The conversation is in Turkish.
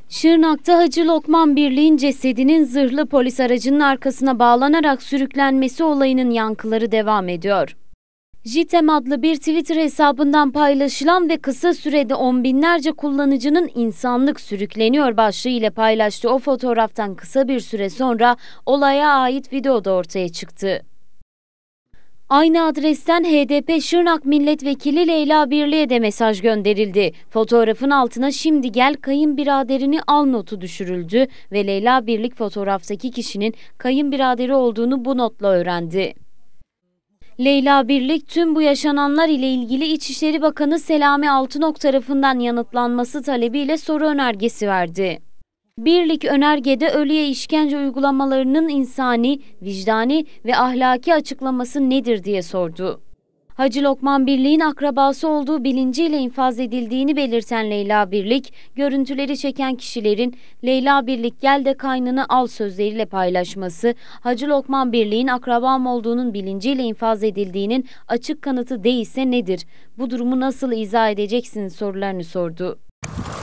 Şırnak'ta Hacı Lokman Birlik'in cesedinin zırhlı polis aracının arkasına bağlanarak sürüklenmesi olayının yankıları devam ediyor. JITEM adlı bir Twitter hesabından paylaşılan ve kısa sürede on binlerce kullanıcının insanlık sürükleniyor başlığı ile paylaştığı o fotoğraftan kısa bir süre sonra olaya ait video da ortaya çıktı. Aynı adresten HDP Şırnak Milletvekili Leyla Birlik'e de mesaj gönderildi. Fotoğrafın altına "Şimdi gel kayınbiraderini al" notu düşürüldü ve Leyla Birlik fotoğraftaki kişinin kayınbiraderi olduğunu bu notla öğrendi. Leyla Birlik tüm bu yaşananlar ile ilgili İçişleri Bakanı Selami Altınok tarafından yanıtlanması talebiyle soru önergesi verdi. Birlik önergede ölüye işkence uygulamalarının insani, vicdani ve ahlaki açıklaması nedir diye sordu. Hacı Lokman Birlik'in akrabası olduğu bilinciyle infaz edildiğini belirten Leyla Birlik, görüntüleri çeken kişilerin "Leyla Birlik gel de kaynını al" sözleriyle paylaşması, Hacı Lokman Birlik'in akrabam olduğunun bilinciyle infaz edildiğinin açık kanıtı değilse nedir? Bu durumu nasıl izah edeceksiniz sorularını sordu.